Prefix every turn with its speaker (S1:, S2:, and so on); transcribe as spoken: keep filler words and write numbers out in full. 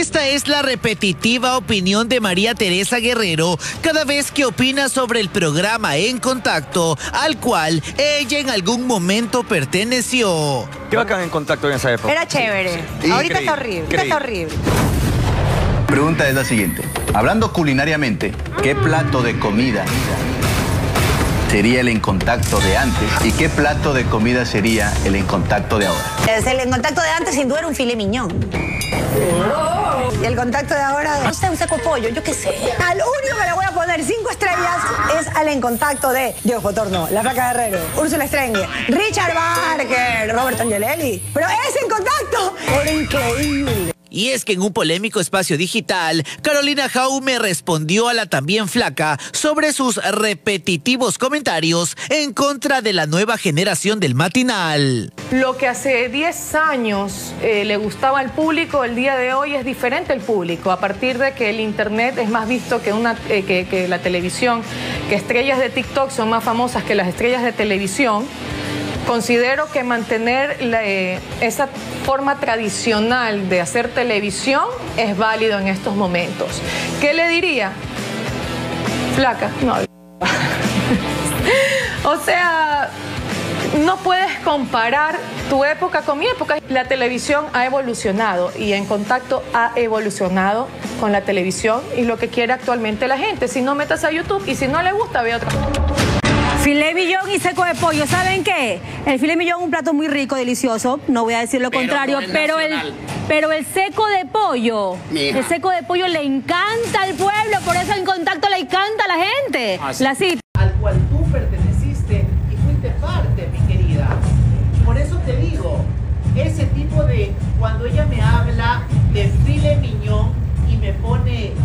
S1: Esta es la repetitiva opinión de María Teresa Guerrero cada vez que opina sobre el programa En Contacto, al cual ella en algún momento perteneció.
S2: ¿Qué bacán En Contacto en esa época?
S3: Era chévere. Sí. Ahorita está horrible. Ahorita está horrible.
S4: Pregunta es la siguiente. Hablando culinariamente, ¿qué plato de comida sería el En Contacto de antes y qué plato de comida sería el En Contacto de ahora?
S3: El En Contacto de antes sin duda era un filet mignon. Oh. Y el Contacto de ahora, no sé, un seco pollo, yo qué sé. Al único que le voy a poner cinco estrellas es al En Contacto de Diego Fotorno, La Flaca Guerrero, Úrsula Estrengue, Richard Barker, Robert Angelelli. Pero ese En Contacto era increíble.
S1: Y es que en un polémico espacio digital, Carolina Jaume respondió a la también flaca sobre sus repetitivos comentarios en contra de la nueva generación del matinal.
S5: Lo que hace diez años eh, le gustaba al público, el día de hoy es diferente el público, a partir de que el internet es más visto que, una, eh, que, que la televisión, que estrellas de TikTok son más famosas que las estrellas de televisión. Considero que mantener la, eh, esa forma tradicional de hacer televisión es válido en estos momentos. ¿Qué le diría? Flaca, no. O sea, no puedes comparar tu época con mi época. La televisión ha evolucionado y En Contacto ha evolucionado con la televisión y lo que quiere actualmente la gente. Si no, metas a YouTube y si no le gusta, ve otra.
S6: Filet mignon y seco de pollo, ¿saben qué? El filet mignon es un plato muy rico, delicioso, no voy a decir lo pero contrario, no pero, el, pero el seco de pollo, Mija. el seco de pollo le encanta al pueblo, por eso En Contacto le encanta a la gente.
S7: Así.
S6: La cita.
S7: Al cual tú perteneciste y fuiste parte, mi querida. Por eso te digo, ese tipo de, cuando ella me habla de filet mignon y me pone